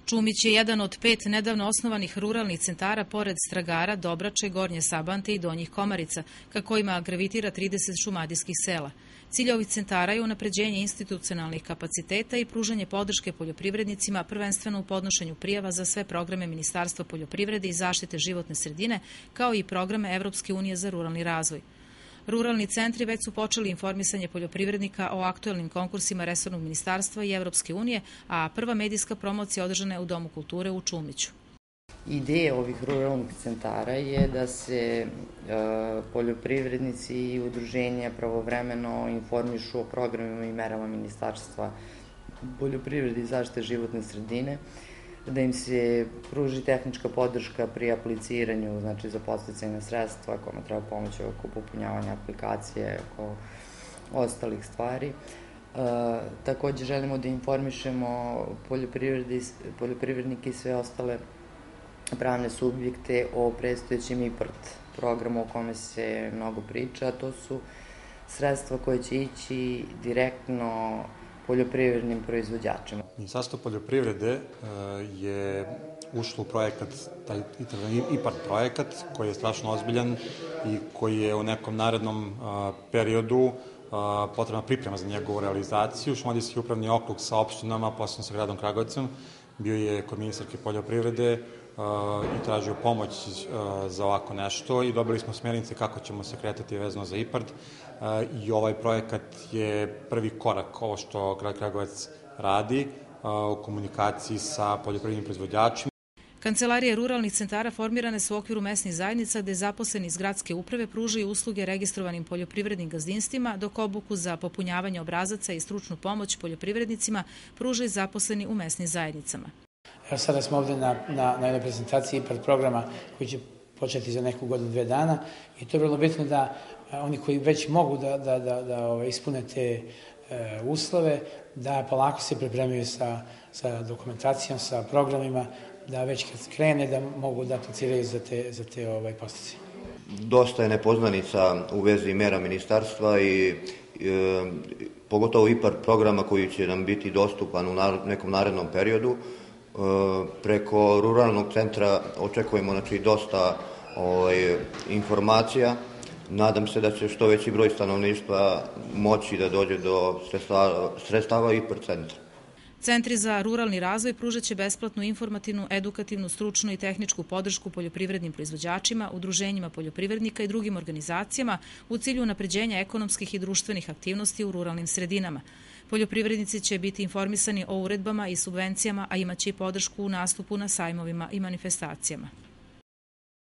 Čumić je jedan od 5 nedavno osnovanih ruralnih centara pored Stragara, Dobrače, Gornje Sabante i Donjih Komarica, ka kojima gravitira 30 šumadijskih sela. Cilj ovih centara je unapređenje institucionalnih kapaciteta i pružanje podrške poljoprivrednicima, prvenstveno u podnošenju prijava za sve programe Ministarstva poljoprivrede i zaštite životne sredine, kao i programe Evropske unije za ruralni razvoj. Ruralni centri već su počeli informisanje poljoprivrednika o aktuelnim konkursima resornog ministarstva i Evropske unije, a prva medijska promocija održana je u Domu kulture u Čumiću. Ideja ovih ruralnih centara je da se poljoprivrednici i udruženja pravovremeno informišu o programima i merama Ministarstva poljoprivrede i zaštite životne sredine, da im se pruži tehnička podrška pri apliciranju, znači za podsticajna sredstva, kome treba pomoć oko popunjavanja aplikacije, oko ostalih stvari. Takođe želimo da informišemo poljoprivrednike i sve ostale pravne subjekte o predstojećem IPART programu o kome se mnogo priča. To su sredstva koje će ići direktno poljoprivrednim proizvođačima. Ministarstvo poljoprivrede je ušlo u projekat, taj IPART projekat, koji je strašno ozbiljan i koji je u nekom narednom periodu potrebna priprema za njegovu realizaciju. Šumadijski upravni okrug sa opštinama, posebno sa gradom Kragujevcem, bio je kod ministarke poljoprivrede i tražio pomoć za ovako nešto i dobili smo smernice kako ćemo se kretati vezano za IPART i ovaj projekat je prvi korak ovo što grad Kragujevac radi u komunikaciji sa poljoprivrednim proizvođačima. Kancelarije ruralnih centara formirane su u okviru mesnih zajednica gde zaposleni iz gradske uprave pružaju usluge registrovanim poljoprivrednim gazdinstvima, dok obuku za popunjavanje obrazaca i stručnu pomoć poljoprivrednicima pružaju zaposleni u mesnim zajednicama. Evo sada smo ovde na jednoj prezentaciji IPART programa koji će početi za neku godinu, 2 dana i to je vrlo bitno da oni koji već mogu da ispune te uslove, da polako se pripremaju sa dokumentacijom, sa programima, da već kad krene da mogu da apliciraju za te postice. Dosta je nepoznanica u vezi mera ministarstva i pogotovo IPART programa koji će nam biti dostupan u nekom narednom periodu. Preko ruralnog centra očekujemo dosta informacija. Nadam se da će što veći broj stanovništva moći da dođe do sredstava IPART centra. Centri za ruralni razvoj pružaće besplatnu informativnu, edukativnu, stručnu i tehničku podršku poljoprivrednim proizvođačima, udruženjima poljoprivrednika i drugim organizacijama u cilju unapređenja ekonomskih i društvenih aktivnosti u ruralnim sredinama. Poljoprivrednici će biti informisani o uredbama i subvencijama, a imaće i podršku u nastupu na sajmovima i manifestacijama.